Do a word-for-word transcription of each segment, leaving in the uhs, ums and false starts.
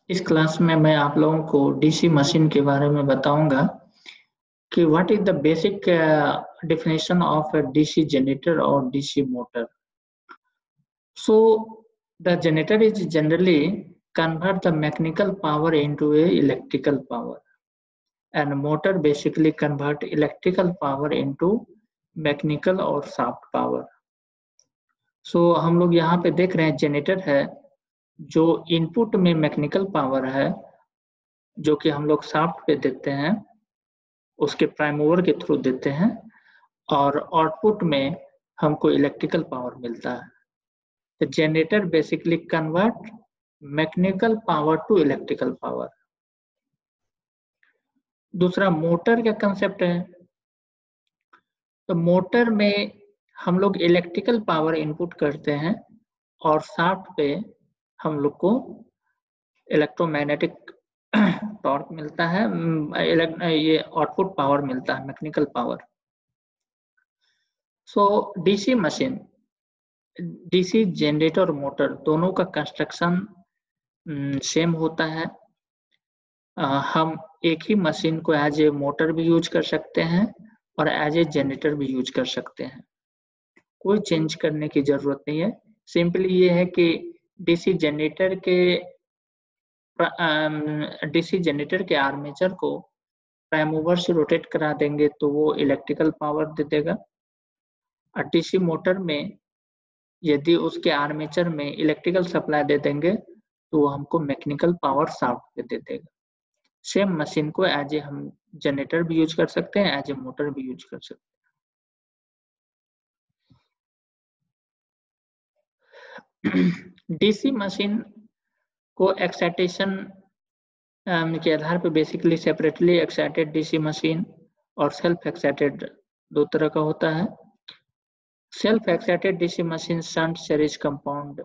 इस क्लास में मैं आप लोगों को डीसी मशीन के बारे में बताऊंगा कि what is the basic definition of a DC generator और DC motor. So the generator is generally convert the mechanical power into a electrical power, and motor basically convert electrical power into mechanical और shaft power. So हम लोग यहाँ पे देख रहे हैं generator है जो इनपुट में मैकेनिकल पावर है जो कि हम लोग सॉफ्ट पे देते हैं, उसके प्राइम मूवर के थ्रू देते हैं और आउटपुट में हमको इलेक्ट्रिकल पावर मिलता है. The generator basically convert mechanical power to electrical power. दूसरा मोटर का कंसेप्ट है. तो मोटर में हम लोग इलेक्ट्रिकल पावर इनपुट करते हैं और शाफ्ट पे हम लोग को इलेक्ट्रोमैग्नेटिक टॉर्क मिलता है, ये आउटपुट पावर मिलता है, mechanical power. So DC machine, DC generator और मोटर दोनों का कंस्ट्रक्शन सेम होता है. आ, हम एक ही मशीन को एज ए मोटर भी यूज कर सकते हैं और एज ए जनरेटर भी यूज कर सकते हैं. कोई चेंज करने की जरूरत नहीं है. सिंपली ये है कि डीसी जनरेटर के डीसी जनरेटर के आर्मेचर को प्राइम मूवर से रोटेट करा देंगे तो वो इलेक्ट्रिकल पावर दे देगा. और डीसी मोटर में यदि उसके आर्मेचर में इलेक्ट्रिकल सप्लाई दे देंगे तो वो हमको मैकेनिकल पावर शाफ्ट पे दे देगा. सेम मशीन को एज ए हम जनरेटर भी यूज कर सकते हैं, एज ए मोटर भी यूज कर सकते हैं. डीसी मशीन को एक्साइटेशन के आधार पे basically separately excited DC machine और सेल्फ एक्साइटेड दो तरह का होता है. Self excited DC machine shunt series compound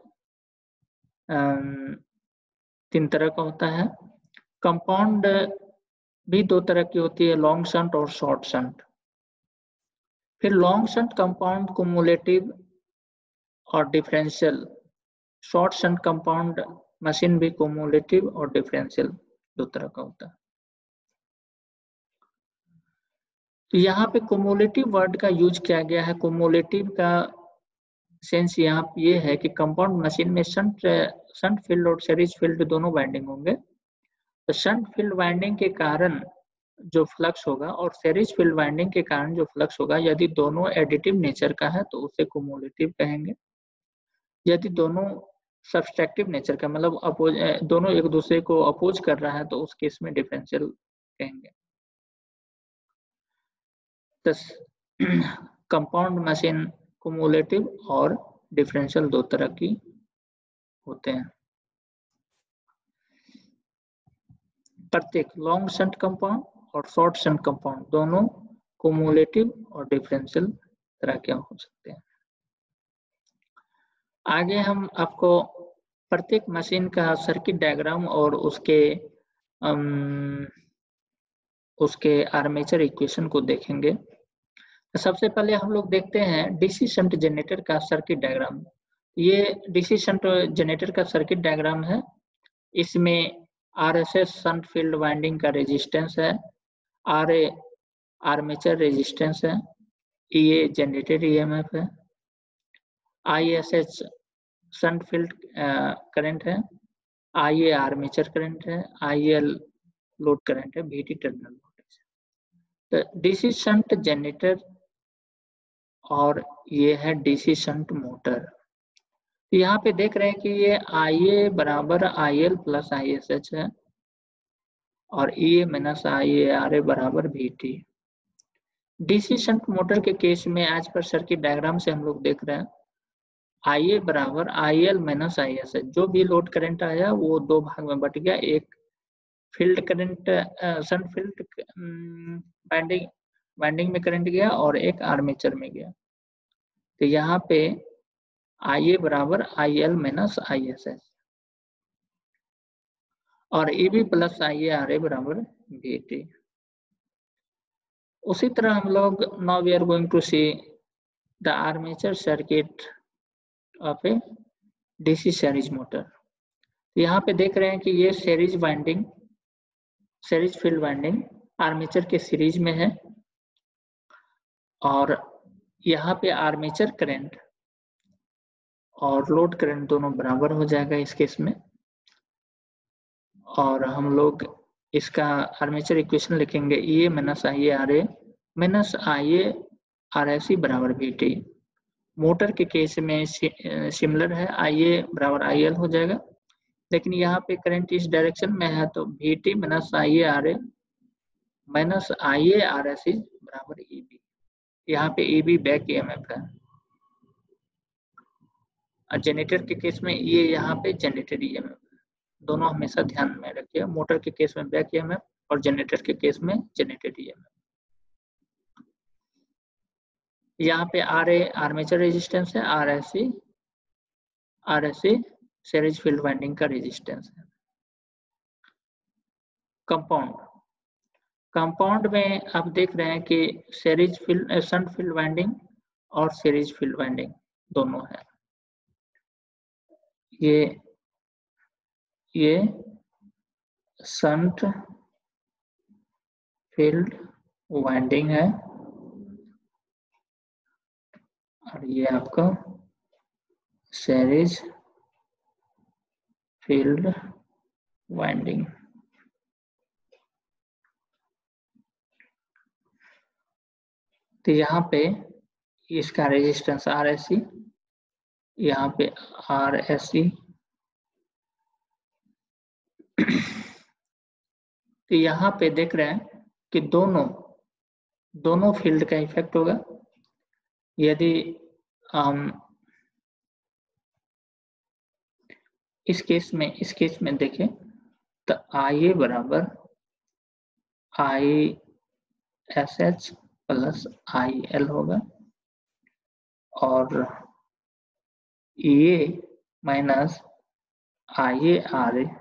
तीन तरह का होता है. कंपाउंड भी दो तरह की होती है, लॉन्ग शंट और शॉर्ट शंट. फिर लॉन्ग शंट कंपाउंड कुमुलेटिव और differential. Short shunt compound machine भी कुमुलेटिव और डिफरेंशियल दो तरह का होता है. तो यहाँ पे कुमुलेटिव वर्ड का यूज किया गया है. कुमुलेटिव का सेंस यहाँ ये है कि कंपाउंड मशीन में शंट शंट फील्ड और सीरीज फील्ड दोनों वाइंडिंग होंगे. तो शंट फील्ड वाइंडिंग के कारण जो फ्लक्स होगा और सीरीज फील्ड वाइंडिंग के कारण जो फ्लक्स होगा, यदि दोनों एडिटिव नेचर का है तो उसे कुमुलेटिव कहेंगे. यदि दोनों सब्सट्रैक्टिव नेचर का, मतलब अपोज दोनों एक दूसरे को अपोज कर रहा है, तो उस केस में डिफरेंशियल कहेंगे. कंपाउंड मशीन कुमुलेटिव और डिफरेंशियल दो तरह की होते हैं. प्रत्येक लॉन्ग शंट कंपाउंड और शॉर्ट शंट कंपाउंड दोनों कुमुलेटिव और डिफरेंशियल तरह के हो सकते हैं. आगे हम आपको प्रत्येक मशीन का सर्किट डायग्राम और उसके अम, उसके आर्मेचर इक्वेशन को देखेंगे. सबसे पहले हम लोग देखते हैं डीसी शंट जनरेटर का सर्किट डायग्राम. ये डीसी शंट जनरेटर का सर्किट डायग्राम है. इसमें आरएसएस शंट फील्ड वाइंडिंग का रेजिस्टेंस है, आरए आर्मेचर रेजिस्टेंस है, ईए जनरेटेड ईएमएफ है, आईएसएच शंट फील्ड करंट है, आईए आर्मेचर करंट है, आईएल लोड करंट है, बीटी टर्मिनल वोल्टेज. तो डीसी शंट जनरेटर और ये है डीसी शंट मोटर. तो यहाँ पे देख रहे हैं कि ये आईए बराबर आईएल प्लस आईएसएच है और ई माइनस आई आर ए बराबर भी टी. डीसी शंट मोटर के केस में आज पर सर्किट डायग्राम से हम लोग देख रहे हैं आई ए बराबर I L minus I S H. जो भी लोड करंट आया वो दो भाग में बट गया. एक field current shunt field winding winding में करंट गया और एक आर्मेचर में गया. तो यहाँ पे आई ए बराबर I L minus I S H और E B plus I A R A बराबर बी टी. उसी तरह हम लोग now we are going to see the armature circuit of a DC series motor. तो यहाँ पे देख रहे हैं कि ये series winding, series field winding armature के सीरीज में है, और यहाँ पे आर्मेचर करंट और लोड करंट दोनों बराबर हो जाएगा इस केस में। और हम लोग इसका आर्मेचर इक्वेशन लिखेंगे E A minus I A R A minus I A R S C बराबर वी टी। मोटर के केस में सिमिलर है, आई ए बराबर आई एल हो जाएगा, लेकिन यहाँ पे करंट इस डायरेक्शन में है तो V T minus I A R A minus I A R S C बराबर ई बी। यहाँ पे E B back E M F है। और जनरेटर के केस में ये यहाँ पे जनरेटर ई एम एफ, दोनों हमेशा ध्यान में रखिए। मोटर के केस में बैक ई एम एफ और जनरेटर के केस में जनरेटेड ई एम एफ। यहाँ पे आर ए आर्मेचर रेजिस्टेंस है, R S C R S C series field winding का रेजिस्टेंस है। कंपाउंड कंपाउंड में आप देख रहे हैं कि series field shunt field winding और सीरीज फील्ड वाइंडिंग दोनों है। ये ये शंट फील्ड वाइंडिंग है और ये आपका सीरीज फील्ड वाइंडिंग। तो यहाँ पे इसका रेजिस्टेंस आर एस सी, यहाँ पे आर एस सी। तो यहाँ पे देख रहे हैं कि दोनों दोनों फील्ड का इफेक्ट होगा। यदि हम इस केस में इस केस में देखें तो आई ए बराबर I S H plus I L होगा और A minus I A R A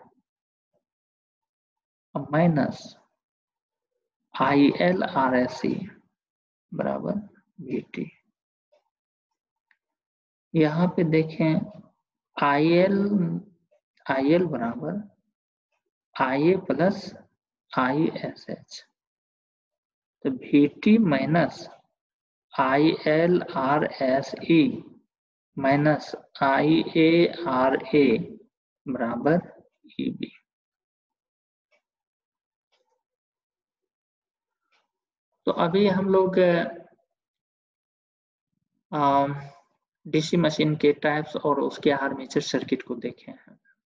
minus I L R S C बराबर वी टी। यहाँ पे देखें आई एल आई एल बराबर I A plus I S H, तो V T minus I L R S E minus I A R A बराबर E B. तो अभी हम लोग डीसी मशीन के टाइप्स और उसके आर्मेचर सर्किट को देखे हैं।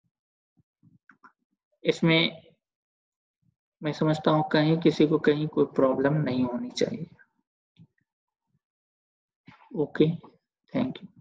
इसमें मैं समझता हूँ कहीं किसी को कहीं कोई प्रॉब्लम नहीं होनी चाहिए। Okay, thank you.